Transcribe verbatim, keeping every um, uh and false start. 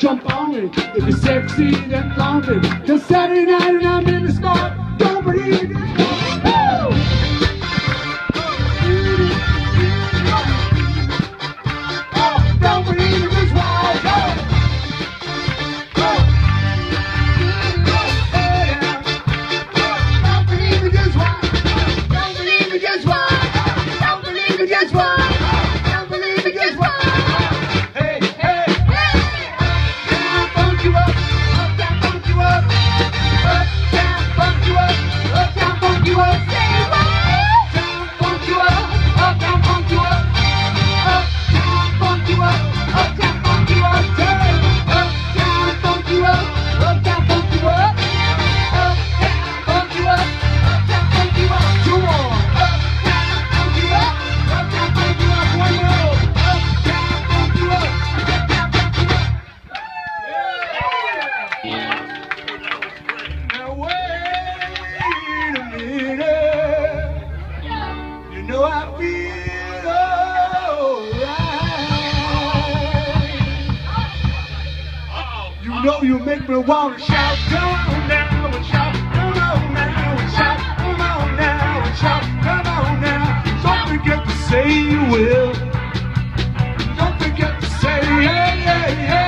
jump on it. If you're sexy, then flaunt it. Just Saturday night and I'm in the spot. Don't believe it. Don't believe it is wild. Don't believe it is wild. Don't believe it is wild. Don't believe it is wild. Don't believe it is wild. Hey, hey, hey. Down, funk you up. Up, down, funk you up. Up, down, funk you up. Up, down, funk you up. Say what? Down, funk you up. Up, down, funk you up. Up, down, funk you up. Up, down, funk you up. Turn. Up, down, funk you up. Up, down, funk you up. Up, down, funk you up. Up, down, funk you up. Two more. Up, down, funk you up. Up, down, funk you up. One more. Up, down, funk you up. Up, down, funk you up. Now wait a minute. You know I feel alright. You know you make me wanna shout, come on now and shout, come on now and shout, come on now and shout, come on now. Don't forget to say you will. Don't forget to say, hey, hey, hey.